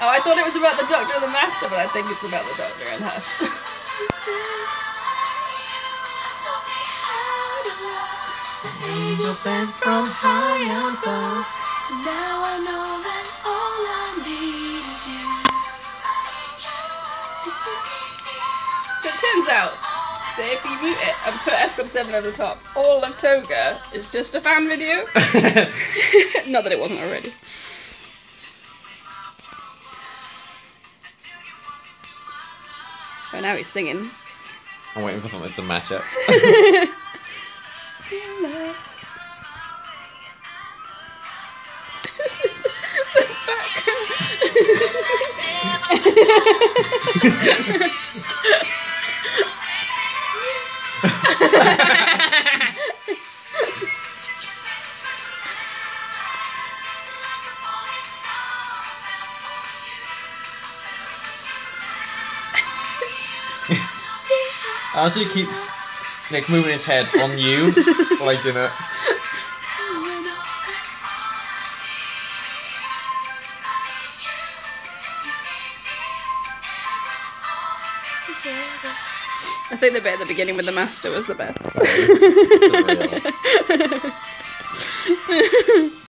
Oh, I thought it was about the Doctor and the Master, but I think it's about the Doctor and her. Angel sent from high above. Now I know that all I need is you. So it turns out, so if you mute it and put S Club 7 over the top, all of Toga is just a fan video. Not that it wasn't already. Oh, now he's singing. I'm waiting for something to match up. Archie keeps like moving his head on you, like you know. I think the bit at the beginning with the Master was the best. Sorry.